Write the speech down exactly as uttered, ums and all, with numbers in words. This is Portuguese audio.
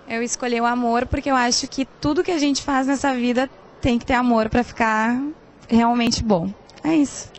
Eu escolhi o amor porque eu acho que tudo que a gente faz nessa vida tem que ter amor para ficar realmente bom. É isso.